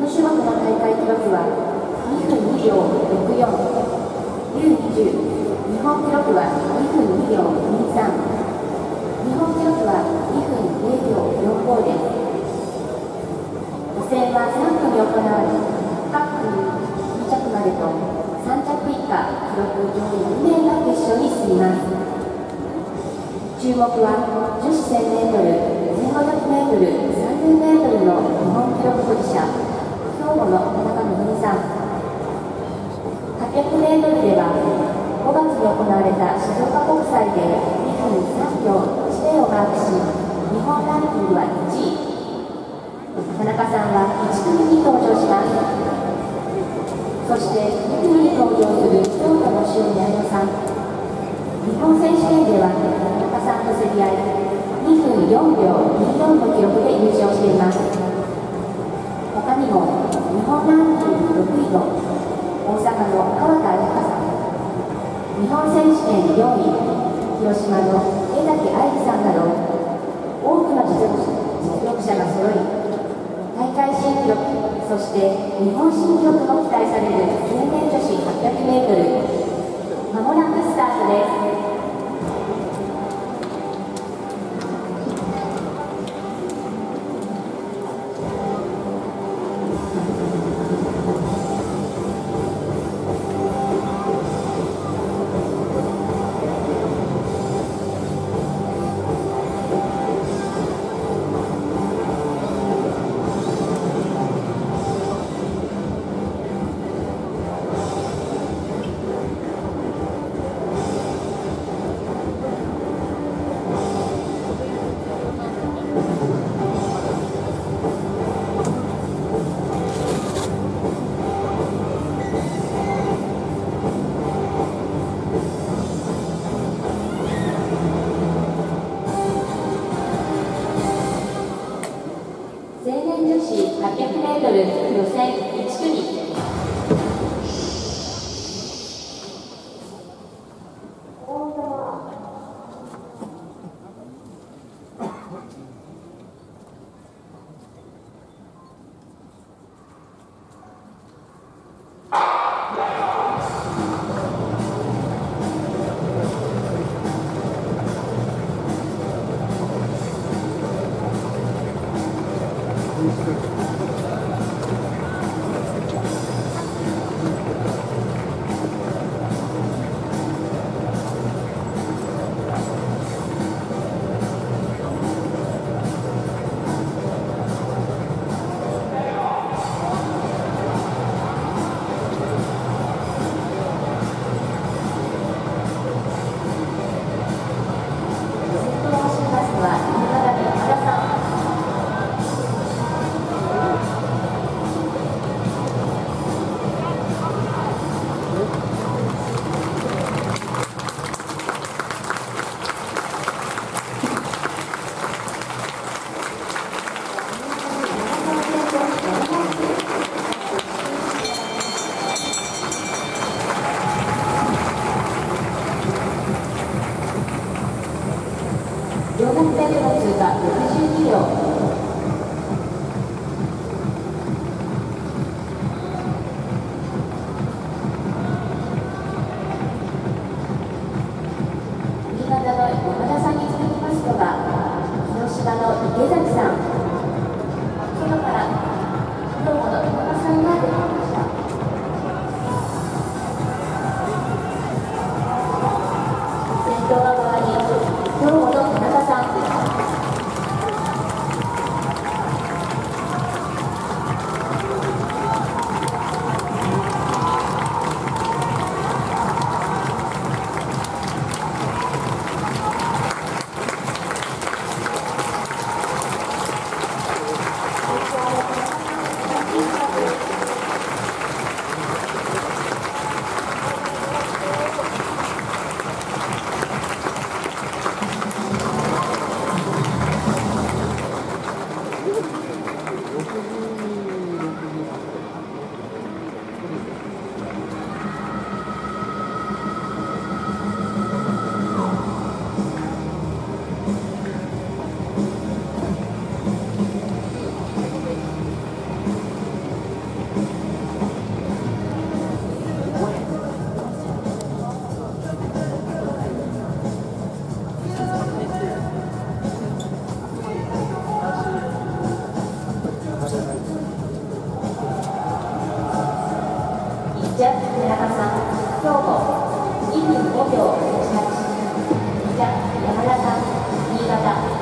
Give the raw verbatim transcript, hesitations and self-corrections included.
の種目の大会記録はにふんにびょうろくよん、ユーにじゅう、日本記録はにふんにびょうにじゅうさん、日本記録はにふんぜろびょうよんごです。予選はさん組行われ、各組に着までとさん着以下記録上位に名が決勝に進みます。注目は女子 せんメートル、せんごひゃくメートル、さんぜんメートルの日本記録保持者、兵庫の田中希実さん。はっぴゃくメートルではごがつに行われた静岡国際でにふんさんびょういちめいをマークし、日本ランキングはいちい。田中さんはいち組に登場します。そしてに組に登場する京都の塩見彩乃さん。日本選手権では田中さんと競り合いにふんよんびょうにじゅうよんの記録で優勝しています。他にも日本ランキングろくいの大阪の川田彩香さん、日本選手権よんい広島の江崎愛理さんなど多くの実力実力者が揃い、大会新記録、そして日本新記録も期待される成年女子はっぴゃくメートル、まもなくスタートです。成年女子はっぴゃくメートル予選いち組。 ジャッジ村田さん、兵庫にふんごびょうはちはち。ジャッジ山田さん、新潟